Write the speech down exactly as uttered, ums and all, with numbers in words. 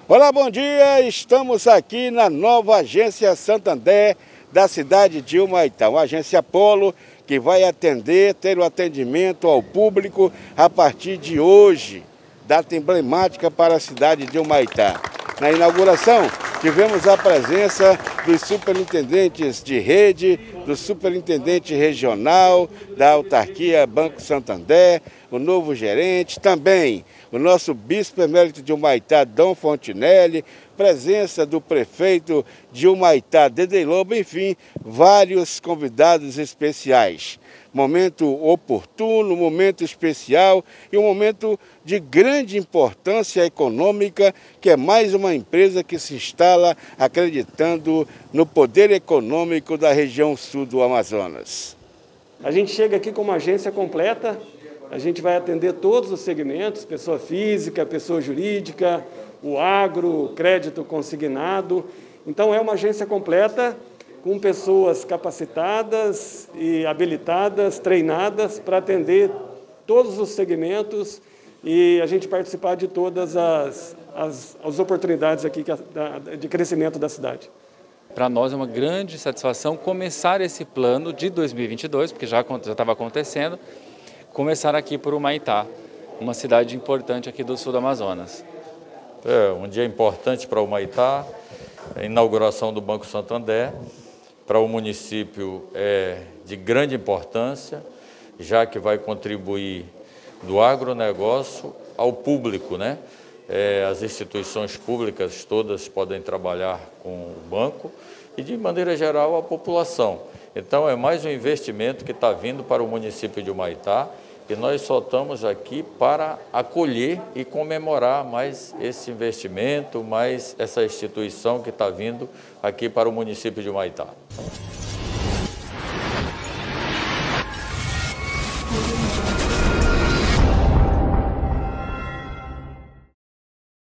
Olá, bom dia! Estamos aqui na nova agência Santander da cidade de Humaitá, uma agência Polo que vai atender, ter o atendimento ao público a partir de hoje, data emblemática para a cidade de Humaitá. Na inauguração, tivemos a presença dos superintendentes de rede, do superintendente regional, da autarquia Banco Santander, o novo gerente, também o nosso bispo emérito de Humaitá, Dom Fontinelli, presença do prefeito de Humaitá, Dedei Lobo, enfim, vários convidados especiais. Momento oportuno, momento especial e um momento de grande importância econômica, que é mais uma empresa que se instala acreditando no poder econômico da região sul do Amazonas. A gente chega aqui com uma agência completa, a gente vai atender todos os segmentos, pessoa física, pessoa jurídica, o agro, crédito consignado. Então é uma agência completa com pessoas capacitadas e habilitadas, treinadas para atender todos os segmentos e a gente participar de todas as, as, as oportunidades aqui de crescimento da cidade. Para nós é uma grande satisfação começar esse plano de dois mil e vinte e dois, porque já estava acontecendo, começar aqui por Humaitá, uma cidade importante aqui do sul do Amazonas. É um dia importante para Humaitá, a inauguração do Banco Santander. Para o município é de grande importância, já que vai contribuir do agronegócio ao público, né? É, as instituições públicas todas podem trabalhar com o banco e, de maneira geral, a população. Então, é mais um investimento que está vindo para o município de Humaitá e nós só estamos aqui para acolher e comemorar mais esse investimento, mais essa instituição que está vindo aqui para o município de Humaitá.